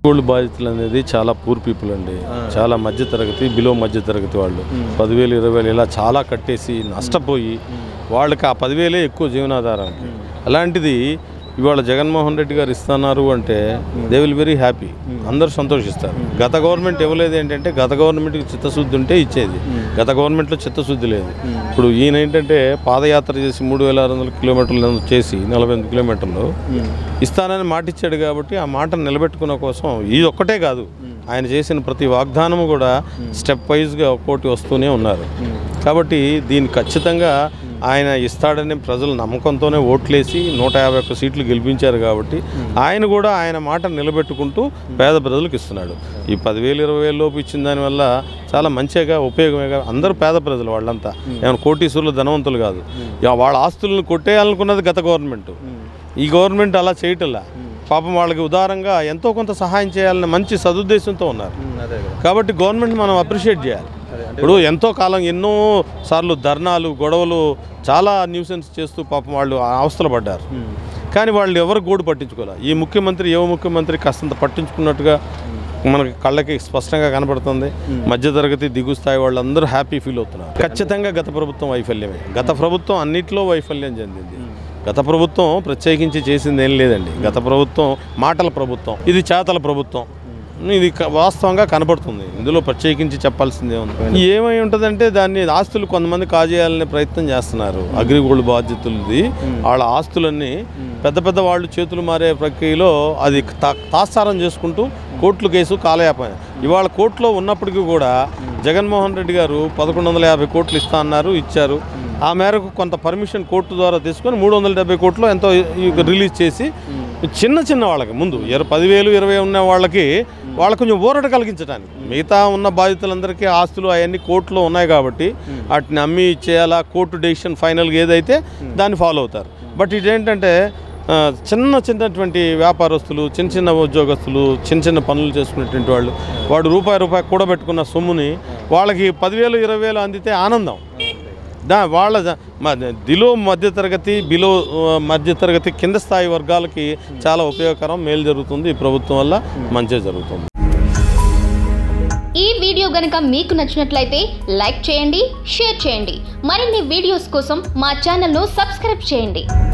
Gold బాధితులు అనేది చాలా పూర్ పీపుల్ అండి, చాలా మధ్య తరగతి బిలో మధ్య తరగతి వాళ్ళు 10,000 20,000 ఇలా చాలా కట్టేసి నష్టపోయి వాళ్ళకి ఆ 10,000 ఎక్కువ జీవనాధారం. అలాంటిది ఇవాళ జగన్మోహన్ రెడ్డి గారు ఇస్తున్నారు అంటే దే విల్ వెరీ హ్యాపీ, అందరూ సంతోషిస్తారు. గత గవర్నమెంట్ ఇవ్వలేదు ఏంటంటే గత గవర్నమెంట్కి చిత్తశుద్ధి ఉంటే ఇచ్చేది, గత గవర్నమెంట్లో చిత్తశుద్ధి లేదు. ఇప్పుడు ఈయన ఏంటంటే పాదయాత్ర చేసి 3,600 కిలోమీటర్లు చేసి 48 కిలోమీటర్లు ఇస్తానని మాట ఇచ్చాడు కాబట్టి ఆ మాట నిలబెట్టుకున్న కోసం ఇది ఒక్కటే కాదు, ఆయన చేసిన ప్రతి వాగ్దానము కూడా స్టెప్ వైజ్గా ఒక్కోటి వస్తూనే ఉన్నారు. కాబట్టి దీన్ని ఖచ్చితంగా ఆయన ఇస్తాడని ప్రజలు నమ్మకంతోనే ఓట్లేసి 151 సీట్లు గెలిపించారు. కాబట్టి ఆయన కూడా ఆయన మాట నిలబెట్టుకుంటూ పేద ప్రజలకు ఇస్తున్నాడు. ఈ 10,000 20,000 లోపు ఇచ్చిన దానివల్ల చాలా మంచిగా ఉపయోగమేగా. అందరూ పేద ప్రజలు, వాళ్ళంతా ఏమైనా కోటీశ్వరులు ధనవంతులు కాదు. వాళ్ళ ఆస్తులను కొట్టేయాలనుకున్నది గత గవర్నమెంట్, ఈ గవర్నమెంట్ అలా చేయటంలా. పాపం వాళ్ళకి ఉదారంగా ఎంతో కొంత సహాయం చేయాలని మంచి సదుద్దేశంతో ఉన్నారు. కాబట్టి గవర్నమెంట్ మనం అప్రిషియేట్ చేయాలి. ఇప్పుడు ఎంతో కాలం ఎన్నో సార్లు ధర్నాలు గొడవలు చాలా న్యూసెన్స్ చేస్తూ పాపం వాళ్ళు అవస్థలు పడ్డారు. కానీ వాళ్ళు ఎవరు గోడు పట్టించుకోవాలి. ఈ ముఖ్యమంత్రి యువ ముఖ్యమంత్రి కాస్తంత పట్టించుకున్నట్టుగా మనకి కళ్ళకి స్పష్టంగా కనబడుతుంది. మధ్యతరగతి దిగు స్థాయి వాళ్ళందరూ హ్యాపీ ఫీల్ అవుతున్నారు. ఖచ్చితంగా గత ప్రభుత్వం వైఫల్యమే. గత ప్రభుత్వం అన్నింటిలో వైఫల్యం చెందింది. గత ప్రభుత్వం ప్రత్యేకించి చేసింది ఏం లేదండి. గత ప్రభుత్వం మాటల ప్రభుత్వం, ఇది చేతల ప్రభుత్వం. ఇది వాస్తవంగా కనబడుతుంది. ఇందులో ప్రత్యేకించి చెప్పాల్సిందే ఉంది. ఏమై ఉంటుందంటే దాన్ని ఆస్తులు కొంతమంది కాజేయాలనే ప్రయత్నం చేస్తున్నారు. అగ్రిగోల్డ్ బాధ్యతలది వాళ్ళ ఆస్తులన్నీ పెద్ద పెద్ద వాళ్ళు చేతులు మారే ప్రక్రియలో అది తాత్సారం చేసుకుంటూ కోర్టులు కేసు కాలయాపన. ఇవాళ కోర్టులో ఉన్నప్పటికీ కూడా జగన్మోహన్ రెడ్డి గారు 1,150 కోట్లు ఇస్తా అన్నారు, ఇచ్చారు. ఆ మేరకు కొంత పర్మిషన్ కోర్టు ద్వారా తీసుకొని 370 కోట్లు ఎంతో రిలీజ్ చేసి చిన్న చిన్న వాళ్ళకి ముందు 10,000 20,000 ఉన్న వాళ్ళకి కొంచెం ఊరట కలిగించడానికి, మిగతా ఉన్న బాధితులందరికీ ఆస్తులు అవన్నీ కోర్టులో ఉన్నాయి కాబట్టి వాటిని అమ్మి ఇచ్చేయాలా, కోర్టు డెసిషన్ ఫైనల్గా ఏదైతే దాన్ని ఫాలో అవుతారు. బట్ ఇదేంటంటే చిన్నటువంటి వ్యాపారస్తులు, చిన్న ఉద్యోగస్తులు, చిన్న పనులు చేసుకునేటువంటి వాళ్ళు, వాడు రూపాయి కూడబెట్టుకున్న సొమ్ముని వాళ్ళకి 10,000 20,000 అందితే ఆనందం. వాళ్ళ దిలో మధ్యతరగతి బిలో మధ్యతరగతి కింద స్థాయి వర్గాలకి చాలా ఉపయోగకరం, మేలు జరుగుతుంది. ఈ ప్రభుత్వం వల్ల మంచి జరుగుతుంది. ఈ వీడియో గనుక మీకు నచ్చినట్లయితే లైక్ చేయండి, షేర్ చేయండి. మరిన్ని వీడియోస్ కోసం మా ఛానల్ను సబ్స్క్రైబ్ చేయండి.